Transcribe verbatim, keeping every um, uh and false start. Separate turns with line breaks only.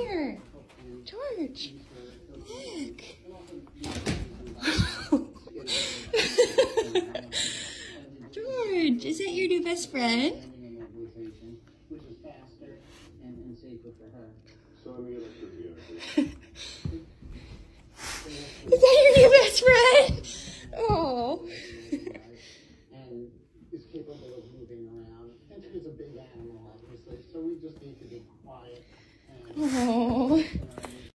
here. George. Look. George, is that your new best friend? Is that your new best friend? Oh.
And is capable of moving around. And it's a big animal, obviously, so we just need to be quiet. And,
Oh.
you know,